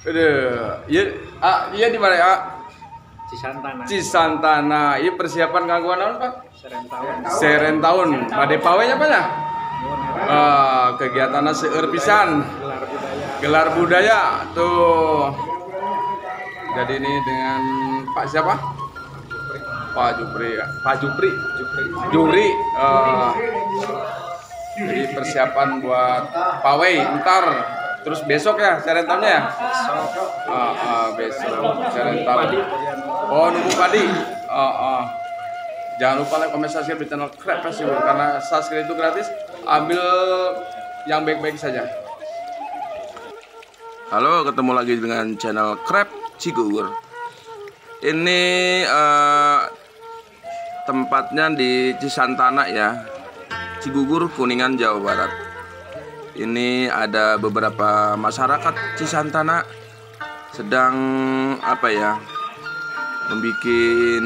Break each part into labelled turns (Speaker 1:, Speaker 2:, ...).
Speaker 1: Aduh, iya di mana ya?
Speaker 2: Cisantana.
Speaker 1: Cisantana. Iya persiapan gangguan naon, Pak?
Speaker 2: Serentahun.
Speaker 1: Seren tahun. Pada pawainya apa ya? Kegiatannya seueur pisan.
Speaker 2: Gelar budaya.
Speaker 1: Gelar budaya tuh. Jadi ini dengan Pak siapa? Pak Jupri. Pak Jupri. Juri. Jadi persiapan buat pawai ntar. Terus besok ya serentaunya ya? Besok serentau. Oh, nunggu padi. Jangan lupa like, comment, subscribe di channel Krep Festival karena subscribe itu gratis. Ambil yang baik-baik saja. Halo, ketemu lagi dengan channel Krep Cigugur. Ini tempatnya di Cisantana ya, Cigugur, Kuningan, Jawa Barat. Ini ada beberapa masyarakat Cisantana sedang membikin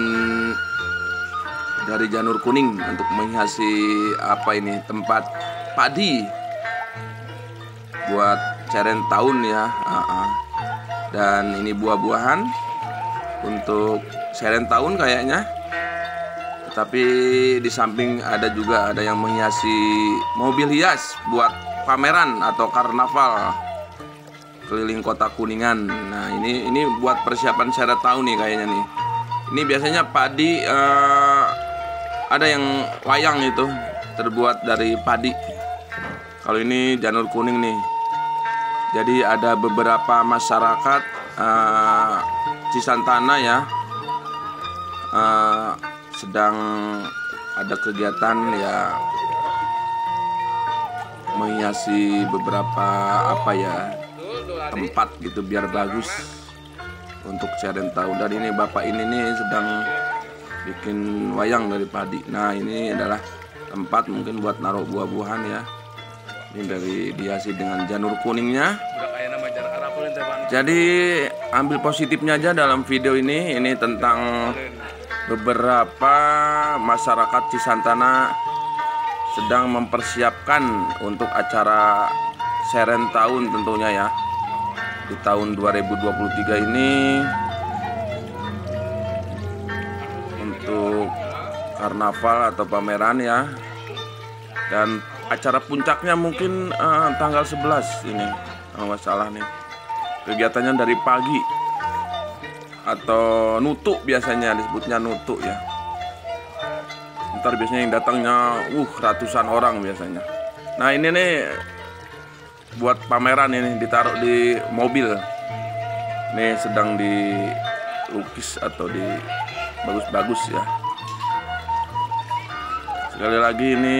Speaker 1: dari janur kuning untuk menghiasi tempat padi buat ceren tahun ya. Dan ini buah-buahan untuk ceren tahun kayaknya. Tapi di samping ada yang menghiasi mobil hias buat pameran atau karnaval keliling kota Kuningan. Nah, ini buat persiapan seret tahun nih kayaknya nih. Ini biasanya padi ada yang wayang itu terbuat dari padi. Kalau ini janur kuning nih. Jadi ada beberapa masyarakat Cisantana ya sedang ada kegiatan ya menghiasi beberapa tempat gitu biar bagus untuk ceren tahun. Dan ini bapak ini nih sedang bikin wayang dari padi. Nah, ini adalah tempat mungkin buat naruh buah-buahan ya. Ini dari dihiasi dengan janur kuningnya. Jadi ambil positifnya aja dalam video ini tentang beberapa masyarakat Cisantana sedang mempersiapkan untuk acara seren tahun tentunya ya. Di tahun 2023 ini untuk karnaval atau pameran ya. Dan acara puncaknya mungkin tanggal 11 ini kalau nggak salah nih. Kegiatannya dari pagi atau nutuk, biasanya disebutnya nutuk ya. Ntar biasanya yang datangnya ratusan orang biasanya. Nah, ini nih buat pameran, ini ditaruh di mobil. Ini sedang dilukis atau di bagus-bagus ya. Sekali lagi ini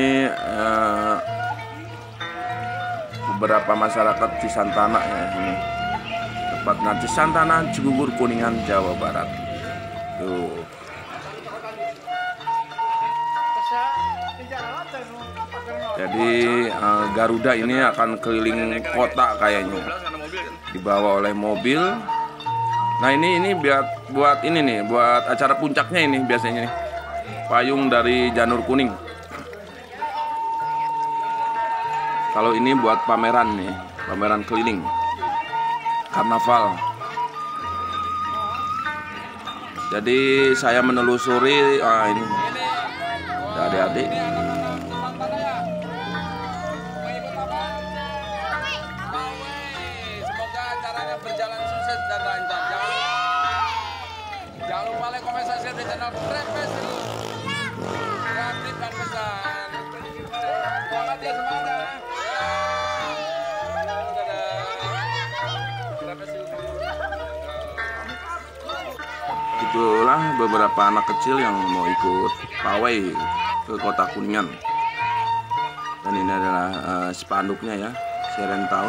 Speaker 1: beberapa masyarakat Cisantana ya ini. Tepatnya Cisantana, Cigugur, Kuningan, Jawa Barat. Tuh. Jadi Garuda ini akan keliling kota kayaknya, dibawa oleh mobil. Nah, ini buat ini nih, buat acara puncaknya ini biasanya nih. Payung dari janur kuning. Kalau ini buat pameran nih, pameran keliling karnaval. Jadi saya menelusuri ini adik-adik. Semoga acaranya berjalan sukses dan lancar. Jangan lupa like, comment, subscribe di channel Krep Festival. Kreatif dan pesan. Semangat ya, semangat. Itulah beberapa anak kecil yang mau ikut pawai ke kota Kuningan. Dan ini adalah spanduknya ya, seren tahun.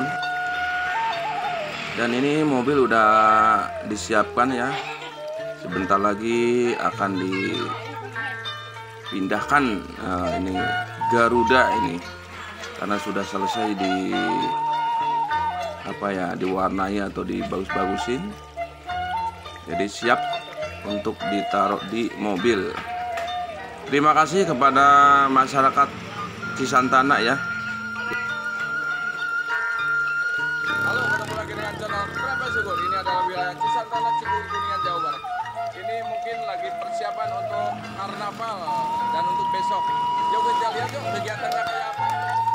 Speaker 1: Dan ini mobil udah disiapkan ya. Sebentar lagi akan dipindahkan ini Garuda ini, karena sudah selesai diwarnai atau dibagus-bagusin. Jadi siap untuk ditaruh di mobil. Terima kasih kepada masyarakat Cisantana ya. Halo, ketemu lagi dengan channel Krep Syukur, ini adalah wilayah Cisantana, Cirebon, Kuningan, Jawa Barat. Ini mungkin lagi persiapan untuk karnaval dan untuk besok. Yuk kita lihat yuk kegiatannya kayak apa.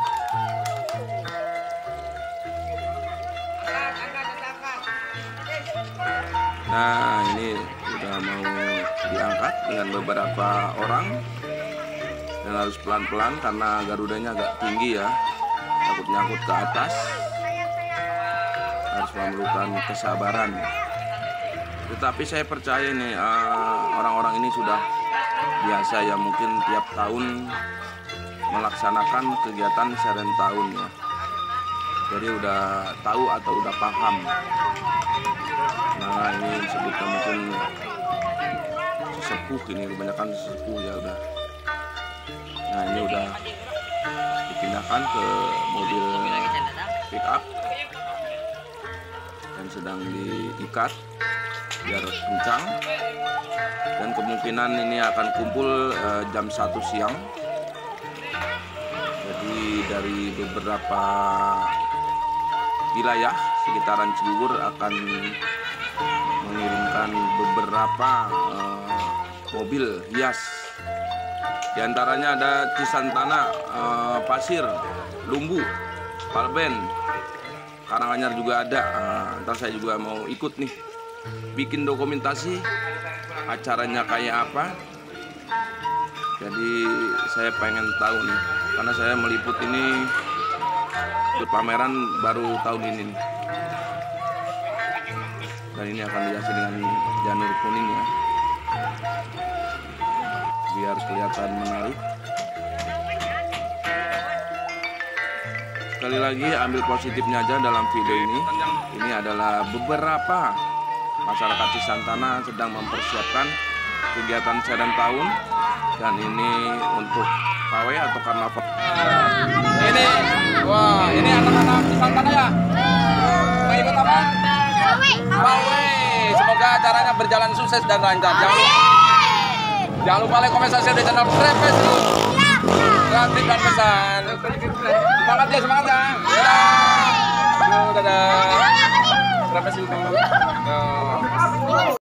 Speaker 1: Nah, ini udah mau diangkat dengan beberapa orang dan harus pelan-pelan karena garudanya agak tinggi ya, takut nyangkut ke atas, harus memerlukan kesabaran. Tetapi saya percaya nih orang-orang ini sudah biasa ya, mungkin tiap tahun melaksanakan kegiatan Seren Tahun ya, jadi udah tahu atau udah paham. Nah, ini disebutkan mungkin sesepuh, ini kebanyakan sesepuh ya udah. Nah, ini udah dipindahkan ke mobil pick up dan sedang diikat biar kencang, dan kemungkinan ini akan kumpul jam 1 siang. Jadi dari beberapa wilayah sekitaran Cibubur akan mengirimkan beberapa mobil hias. Di antaranya ada Cisantana, Pasir, Lumbu, Palben, Karanganyar juga ada. Ntar saya juga mau ikut nih, bikin dokumentasi acaranya kayak apa. Jadi saya pengen tahu nih, karena saya meliput ini ikut pameran baru tahun ini nih. Dan ini akan dihiasi dengan janur kuning ya, biar kelihatan menarik. Sekali lagi ambil positifnya aja dalam video ini. Ini adalah beberapa masyarakat Cisantana sedang mempersiapkan kegiatan Seren Tahun, dan ini untuk pawai atau karnaval. Ini, wah, ini anak-anak Cisantana ya. Mau ikut apa? Pawai. Semoga acaranya berjalan sukses dan lancar. Jangan lupa like, komen, subscribe di channel Trepes. Kreatif dan pesan. Semangat ya, semangat ya. Dadah. Dadah. Trepes dulu.